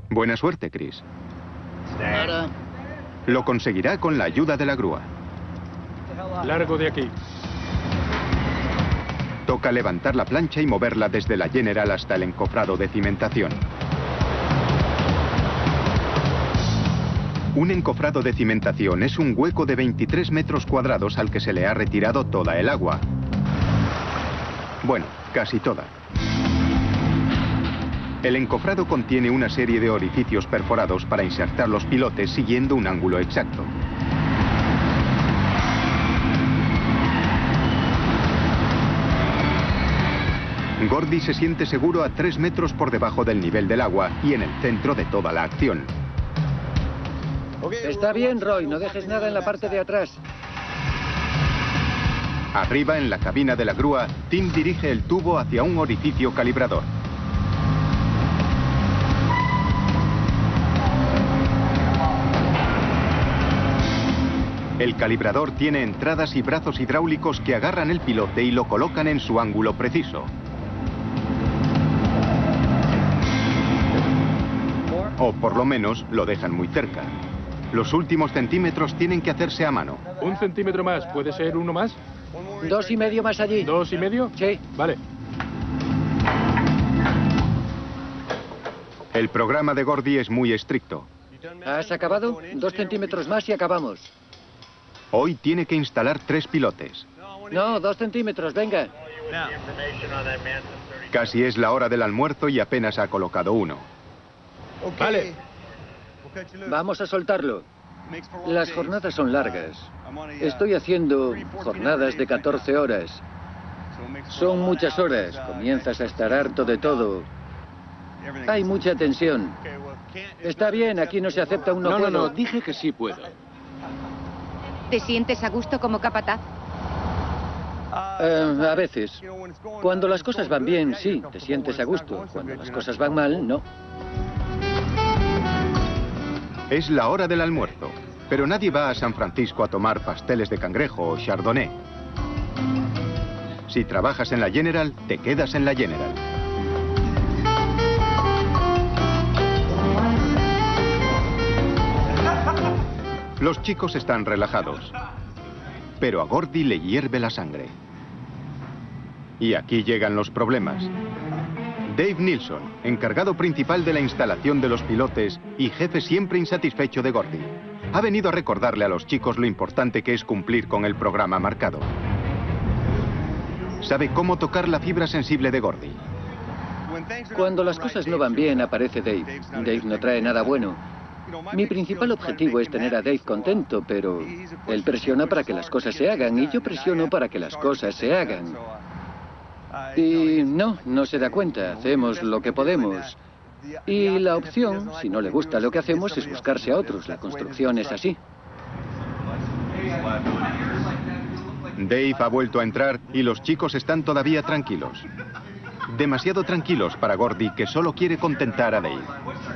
Buena suerte, Chris. Ahora. Lo conseguirá con la ayuda de la grúa. Largo de aquí. Toca levantar la plancha y moverla desde la General hasta el encofrado de cimentación. Un encofrado de cimentación es un hueco de 23 metros cuadrados al que se le ha retirado toda el agua. Bueno, casi toda. El encofrado contiene una serie de orificios perforados para insertar los pilotes siguiendo un ángulo exacto. Gordy se siente seguro a 3 metros por debajo del nivel del agua y en el centro de toda la acción. Está bien, Roy, no dejes nada en la parte de atrás. Arriba, en la cabina de la grúa, Tim dirige el tubo hacia un orificio calibrador. El calibrador tiene entradas y brazos hidráulicos que agarran el pilote y lo colocan en su ángulo preciso. O por lo menos lo dejan muy cerca. Los últimos centímetros tienen que hacerse a mano. ¿Un centímetro más? ¿Puede ser uno más? 2,5 más allí. ¿2,5? Sí. Vale. El programa de Gordy es muy estricto. ¿Has acabado? 2 centímetros más y acabamos. Hoy tiene que instalar 3 pilotes. No, 2 centímetros, venga. Casi es la hora del almuerzo y apenas ha colocado uno. Vale. Vamos a soltarlo. Las jornadas son largas. Estoy haciendo jornadas de 14 horas. Son muchas horas. Comienzas a estar harto de todo. Hay mucha tensión. Está bien, aquí no se acepta un no puedo. No, dije que sí puedo. ¿Te sientes a gusto como capataz? A veces. Cuando las cosas van bien, sí, te sientes a gusto. Cuando las cosas van mal, no. Es la hora del almuerzo, pero nadie va a San Francisco a tomar pasteles de cangrejo o chardonnay. Si trabajas en la General, te quedas en la General. Los chicos están relajados, pero a Gordy le hierve la sangre. Y aquí llegan los problemas. Dave Nilsson, encargado principal de la instalación de los pilotes y jefe siempre insatisfecho de Gordy, ha venido a recordarle a los chicos lo importante que es cumplir con el programa marcado. Sabe cómo tocar la fibra sensible de Gordy. Cuando las cosas no van bien, aparece Dave. Dave no trae nada bueno. Mi principal objetivo es tener a Dave contento, pero él presiona para que las cosas se hagan y yo presiono para que las cosas se hagan. Y no se da cuenta, hacemos lo que podemos. Y la opción, si no le gusta lo que hacemos, es buscarse a otros. La construcción es así. Dave ha vuelto a entrar y los chicos están todavía tranquilos. Demasiado tranquilos para Gordy, que solo quiere contentar a Dave.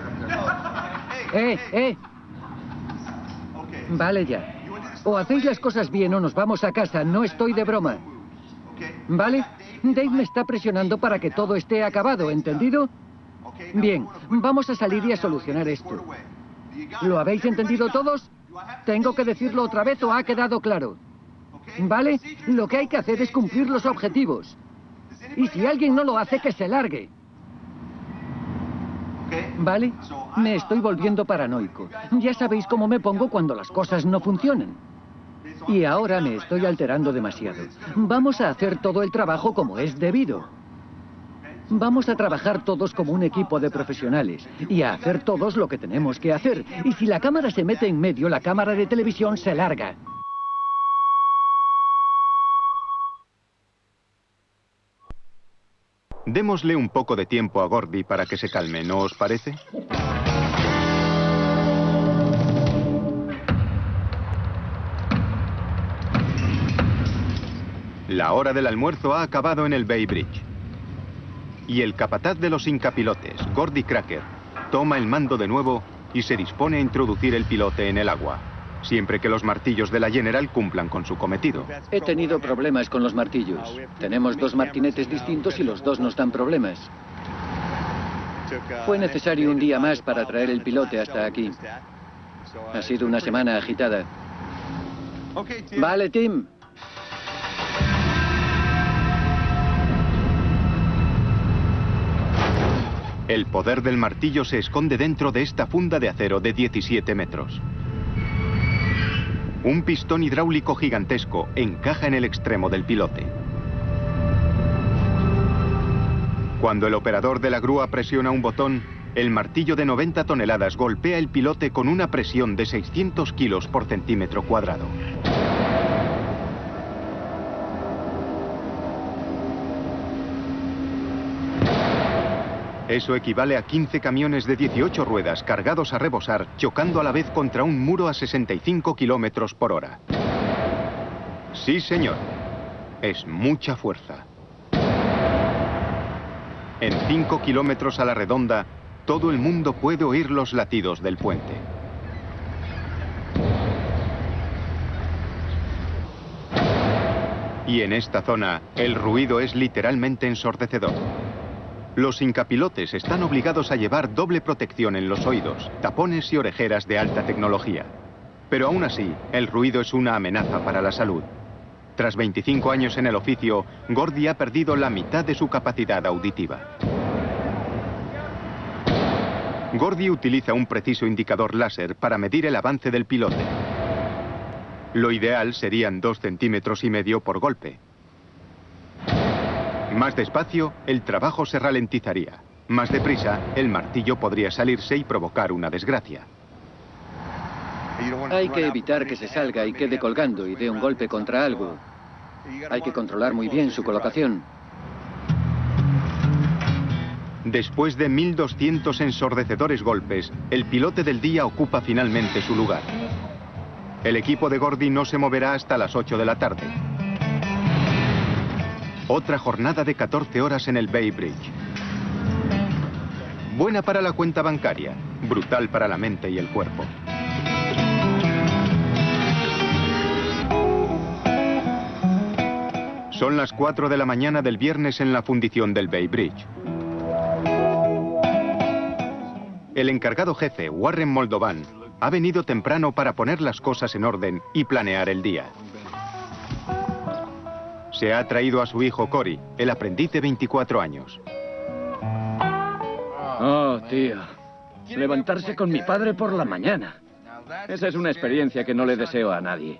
Vale ya. O hacéis las cosas bien o nos vamos a casa, no estoy de broma. ¿Vale? Dave me está presionando para que todo esté acabado, ¿entendido? Bien, vamos a salir y a solucionar esto. ¿Lo habéis entendido todos? ¿Tengo que decirlo otra vez o ha quedado claro? ¿Vale? Lo que hay que hacer es cumplir los objetivos. Y si alguien no lo hace, que se largue. ¿Vale? Me estoy volviendo paranoico. Ya sabéis cómo me pongo cuando las cosas no funcionan. Y ahora me estoy alterando demasiado. Vamos a hacer todo el trabajo como es debido. Vamos a trabajar todos como un equipo de profesionales y a hacer todos lo que tenemos que hacer. Y si la cámara se mete en medio, la cámara de televisión se larga. Démosle un poco de tiempo a Gordy para que se calme, ¿no os parece? La hora del almuerzo ha acabado en el Bay Bridge. Y el capataz de los incapilotes, Gordy Cracker, toma el mando de nuevo y se dispone a introducir el pilote en el agua, siempre que los martillos de la General cumplan con su cometido. He tenido problemas con los martillos. Tenemos 2 martinetes distintos y los 2 nos dan problemas. Fue necesario un día más para traer el pilote hasta aquí. Ha sido una semana agitada. Vale, Tim. El poder del martillo se esconde dentro de esta funda de acero de 17 metros. Un pistón hidráulico gigantesco encaja en el extremo del pilote. Cuando el operador de la grúa presiona un botón, el martillo de 90 toneladas golpea el pilote con una presión de 600 kilos por centímetro cuadrado. Eso equivale a 15 camiones de 18 ruedas cargados a rebosar, chocando a la vez contra un muro a 65 kilómetros por hora. Sí, señor. Es mucha fuerza. En 5 kilómetros a la redonda, todo el mundo puede oír los latidos del puente. Y en esta zona, el ruido es literalmente ensordecedor. Los incapilotes están obligados a llevar doble protección en los oídos, tapones y orejeras de alta tecnología. Pero aún así, el ruido es una amenaza para la salud. Tras 25 años en el oficio, Gordy ha perdido la mitad de su capacidad auditiva. Gordy utiliza un preciso indicador láser para medir el avance del pilote. Lo ideal serían 2,5 centímetros por golpe. Más despacio, el trabajo se ralentizaría. Más deprisa, el martillo podría salirse y provocar una desgracia. Hay que evitar que se salga y quede colgando y dé un golpe contra algo. Hay que controlar muy bien su colocación. Después de 1.200 ensordecedores golpes, el pilote del día ocupa finalmente su lugar. El equipo de Gordy no se moverá hasta las 8 de la tarde. Otra jornada de 14 horas en el Bay Bridge. Buena para la cuenta bancaria, brutal para la mente y el cuerpo. Son las 4 de la mañana del viernes en la fundición del Bay Bridge. El encargado jefe, Warren Moldovan, ha venido temprano para poner las cosas en orden y planear el día. Se ha traído a su hijo Cory, el aprendiz de 24 años. Oh, tío. Levantarse con mi padre por la mañana. Esa es una experiencia que no le deseo a nadie.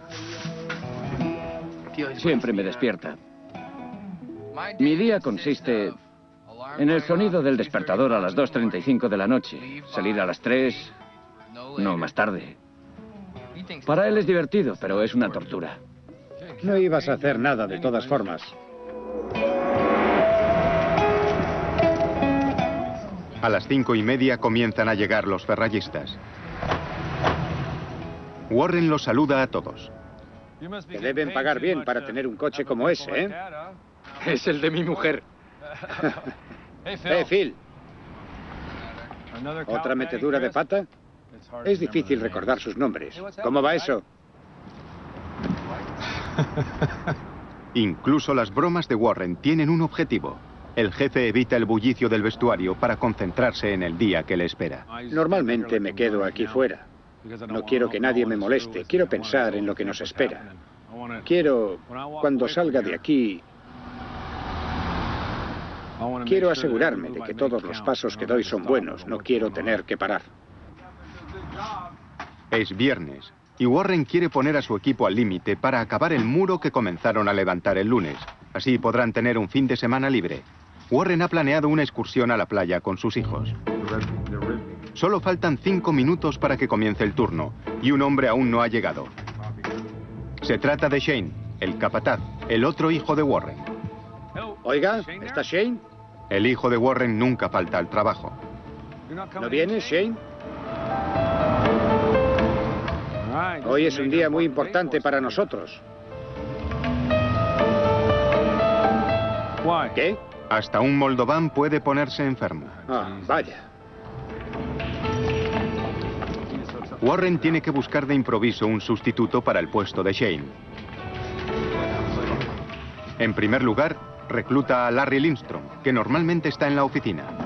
Siempre me despierta. Mi día consiste en el sonido del despertador a las 2:35 de la noche. Salir a las 3, no más tarde. Para él es divertido, pero es una tortura. No ibas a hacer nada de todas formas. A las 5:30 comienzan a llegar los ferrallistas. Warren los saluda a todos. Te deben pagar bien para tener un coche como ese, ¿eh? Es el de mi mujer. Phil. ¿Otra metedura de pata? Es difícil recordar sus nombres. ¿Cómo va eso? Incluso las bromas de Warren tienen un objetivo. El jefe evita el bullicio del vestuario para concentrarse en el día que le espera. Normalmente me quedo aquí fuera. No quiero que nadie me moleste. Quiero pensar en lo que nos espera. Quiero, cuando salga de aquí, quiero asegurarme de que todos los pasos que doy son buenos. No quiero tener que parar. Es viernes y Warren quiere poner a su equipo al límite para acabar el muro que comenzaron a levantar el lunes. Así podrán tener un fin de semana libre. Warren ha planeado una excursión a la playa con sus hijos. Solo faltan 5 minutos para que comience el turno y un hombre aún no ha llegado. Se trata de Shane, el capataz, el otro hijo de Warren. Oiga, ¿está Shane? El hijo de Warren nunca falta al trabajo. ¿No viene, Shane? Hoy es un día muy importante para nosotros. ¿Qué? Hasta un moldován puede ponerse enfermo. Ah, vaya. Warren tiene que buscar de improviso un sustituto para el puesto de Shane. En primer lugar, recluta a Larry Lindstrom, que normalmente está en la oficina.